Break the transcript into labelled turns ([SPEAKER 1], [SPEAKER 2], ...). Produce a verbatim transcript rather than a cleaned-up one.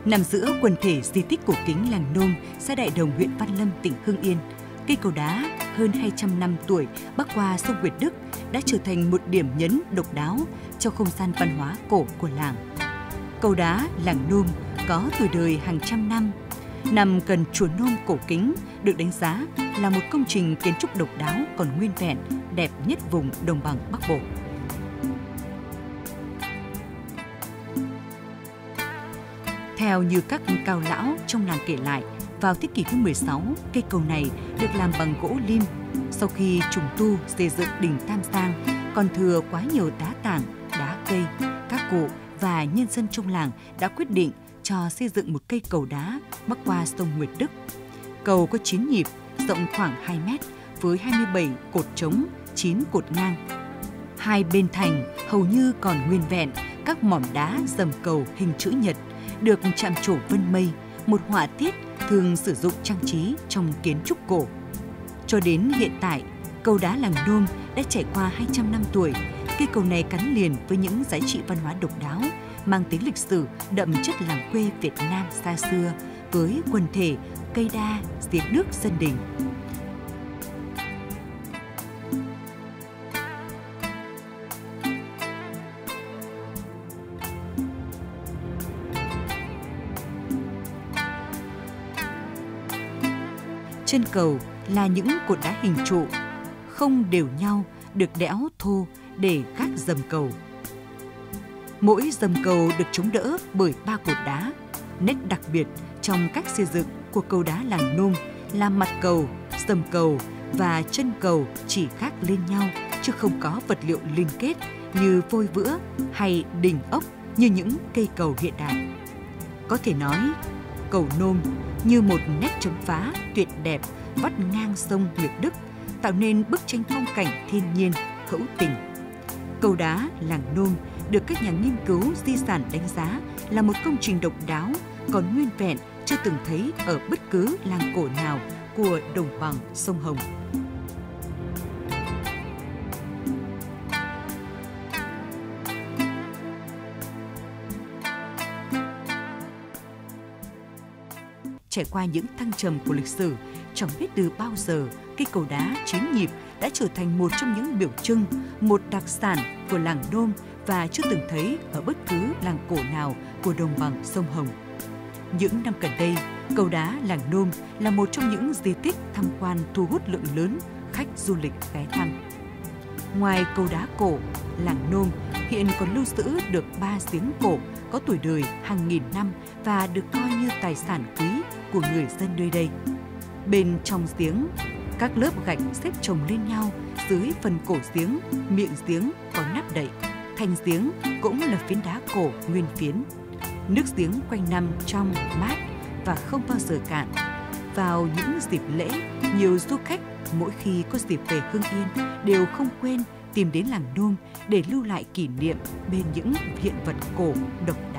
[SPEAKER 1] Nằm giữa quần thể di tích cổ kính làng Nôm, xã Đại Đồng, huyện Văn Lâm, tỉnh Hưng Yên, cây cầu đá hơn hai trăm năm tuổi bắc qua sông Nguyệt Đức đã trở thành một điểm nhấn độc đáo trong không gian văn hóa cổ của làng. Cầu đá làng Nôm có tuổi đời hàng trăm năm, nằm gần chùa Nôm cổ kính, được đánh giá là một công trình kiến trúc độc đáo còn nguyên vẹn, đẹp nhất vùng đồng bằng Bắc Bộ. Theo như các cao lão trong làng kể lại, vào thế kỷ thứ mười sáu, cây cầu này được làm bằng gỗ lim. Sau khi trùng tu xây dựng đình Tam Giang, còn thừa quá nhiều đá tảng, đá cây, các cụ và nhân dân trong làng đã quyết định cho xây dựng một cây cầu đá bắc qua sông Nguyệt Đức. Cầu có chín nhịp, rộng khoảng hai mét, với hai mươi bảy cột trống, chín cột ngang. Hai bên thành hầu như còn nguyên vẹn các mỏm đá dầm cầu hình chữ nhật, được chạm trổ vân mây, một họa tiết thường sử dụng trang trí trong kiến trúc cổ. Cho đến hiện tại, cầu đá làng Nôm đã trải qua hai trăm năm tuổi. Cây cầu này gắn liền với những giá trị văn hóa độc đáo, mang tính lịch sử đậm chất làng quê Việt Nam xa xưa, với quần thể cây đa, giếng nước sân đình. Trên cầu là những cột đá hình trụ, không đều nhau, được đẽo thô để gác dầm cầu. Mỗi dầm cầu được chống đỡ bởi ba cột đá. Nét đặc biệt trong cách xây dựng của cầu đá làng Nôm là mặt cầu, dầm cầu và chân cầu chỉ gác lên nhau, chứ không có vật liệu liên kết như vôi vữa hay đỉnh ốc như những cây cầu hiện đại. Có thể nói, cầu Nôm như một nét chấm phá tuyệt đẹp vắt ngang sông Nguyệt Đức, tạo nên bức tranh phong cảnh thiên nhiên hữu tình. Cầu đá làng Nôm được các nhà nghiên cứu di sản đánh giá là một công trình độc đáo còn nguyên vẹn, chưa từng thấy ở bất cứ làng cổ nào của đồng bằng sông Hồng. Trải qua những thăng trầm của lịch sử, chẳng biết từ bao giờ cây cầu đá chín nhịp đã trở thành một trong những biểu trưng, một đặc sản của làng Nôm và chưa từng thấy ở bất cứ làng cổ nào của đồng bằng sông Hồng. Những năm gần đây, cầu đá làng Nôm là một trong những di tích tham quan thu hút lượng lớn khách du lịch ghé thăm. Ngoài cầu đá cổ, làng Nôm hiện còn lưu giữ được ba giếng cổ có tuổi đời hàng nghìn năm và được coi như tài sản quý của người dân nơi đây. Bên trong giếng, các lớp gạch xếp chồng lên nhau, dưới phần cổ giếng, miệng giếng có nắp đậy. Thành giếng cũng là phiến đá cổ nguyên phiến. Nước giếng quanh năm trong, mát và không bao giờ cạn. Vào những dịp lễ, nhiều du khách mỗi khi có dịp về Hưng Yên đều không quên tìm đến làng Nôm để lưu lại kỷ niệm bên những hiện vật cổ độc